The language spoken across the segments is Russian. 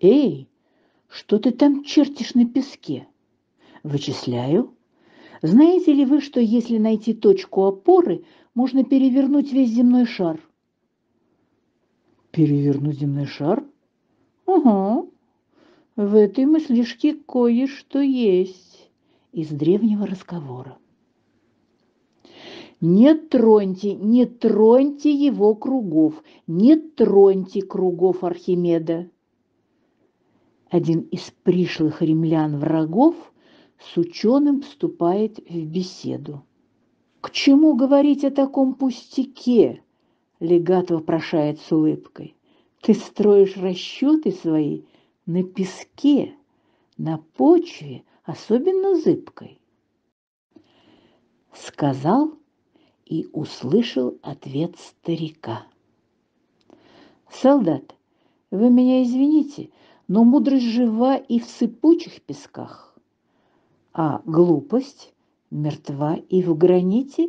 Эй, что ты там чертишь на песке? Вычисляю. Знаете ли вы, что если найти точку опоры, можно перевернуть весь земной шар? Перевернуть земной шар? Ага, в этой мыслишке кое-что есть из древнего разговора. Не троньте его кругов, не троньте кругов Архимеда. Один из пришлых римлян-врагов с ученым вступает в беседу. «К чему говорить о таком пустяке?» – легат вопрошает с улыбкой. «Ты строишь расчеты свои на песке, на почве, особенно зыбкой». Сказал и услышал ответ старика. «Солдат, вы меня извините, но мудрость жива и в сыпучих песках, а глупость мертва и в граните».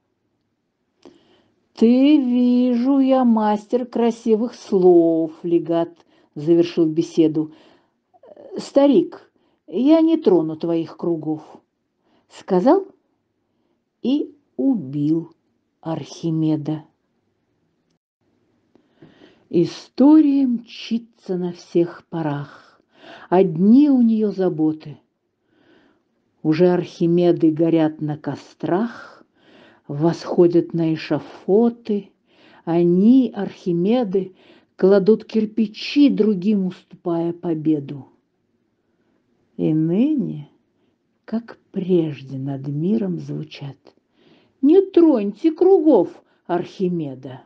«Ты, вижу я, мастер красивых слов», — легат завершил беседу. «Старик, я не трону твоих кругов», — сказал и убил Архимеда. История мчится на всех парах, одни у нее заботы. Уже Архимеды горят на кострах, восходят на эшафоты. Они, Архимеды, кладут кирпичи, другим уступая победу. И ныне, как прежде, над миром звучат: «Не троньте кругов Архимеда».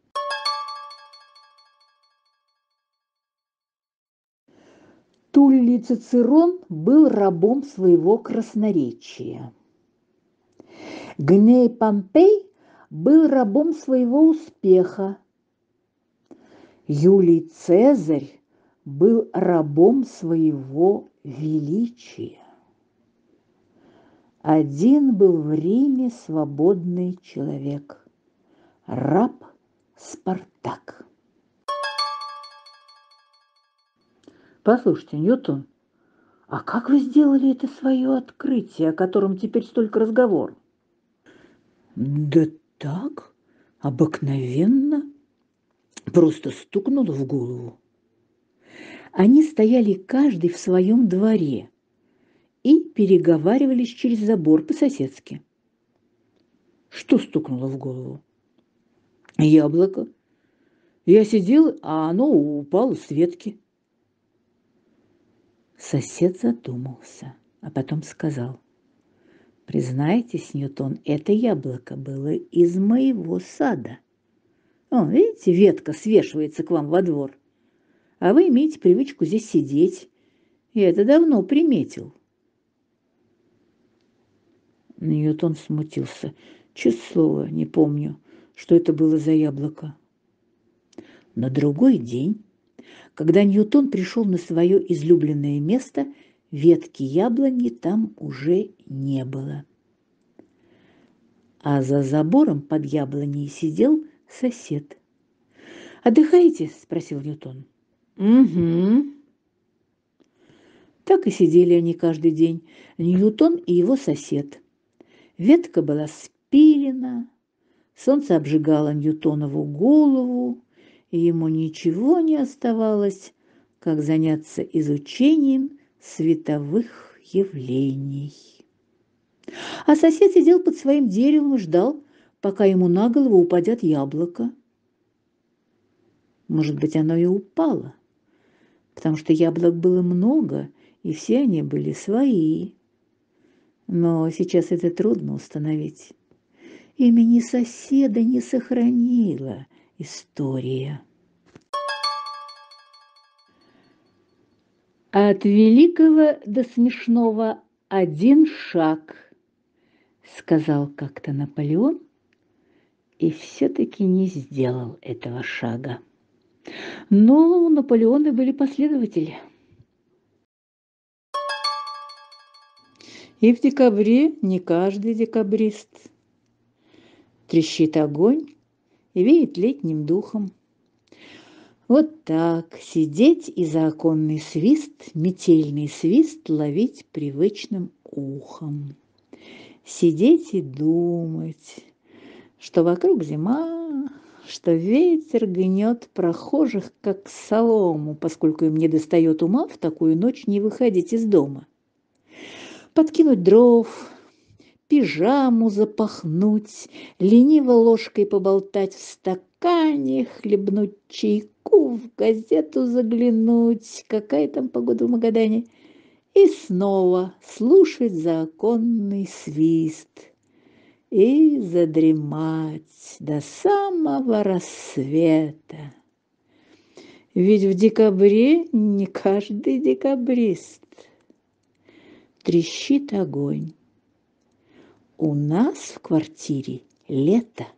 Туллий Цицерон был рабом своего красноречия. Гней Помпей был рабом своего успеха. Юлий Цезарь был рабом своего величия. Один был в Риме свободный человек – раб Спартак. Послушайте, Ньютон, а как вы сделали это свое открытие, о котором теперь столько разговоров? Да так, обыкновенно, просто стукнуло в голову. Они стояли каждый в своем дворе и переговаривались через забор по-соседски. Что стукнуло в голову? Яблоко. Я сидел, а оно упало с ветки. Сосед задумался, а потом сказал: «Признайтесь, Ньютон, это яблоко было из моего сада. О, видите, ветка свешивается к вам во двор, а вы имеете привычку здесь сидеть. Я это давно приметил». Ньютон смутился. Честное слово, не помню, что это было за яблоко. На другой день, когда Ньютон пришел на свое излюбленное место, ветки яблони там уже не было. А за забором под яблоней сидел сосед. «Отдыхаете?» – спросил Ньютон. «Угу». Так и сидели они каждый день, Ньютон и его сосед. Ветка была спилена, солнце обжигало Ньютонову голову, и ему ничего не оставалось, как заняться изучением световых явлений. А сосед сидел под своим деревом и ждал, пока ему на голову упадет яблоко. Может быть, оно и упало, потому что яблок было много, и все они были свои. Но сейчас это трудно установить. Имени соседа не сохранила история. От великого до смешного один шаг, сказал как-то Наполеон, и все-таки не сделал этого шага. Но у Наполеона были последователи. И в декабре не каждый декабрист. Трещит огонь и веет летним духом. Вот так сидеть и за оконный свист, метельный свист ловить привычным ухом. Сидеть и думать, что вокруг зима, что ветер гнет прохожих, как солому, поскольку им недостает ума в такую ночь не выходить из дома. Подкинуть дров, пижаму запахнуть, лениво ложкой поболтать в стакане, хлебнуть чайку, в газету заглянуть, какая там погода в Магадане, и снова слушать законный свист и задремать до самого рассвета. Ведь в декабре не каждый декабрист. Трещит огонь. У нас в квартире лето.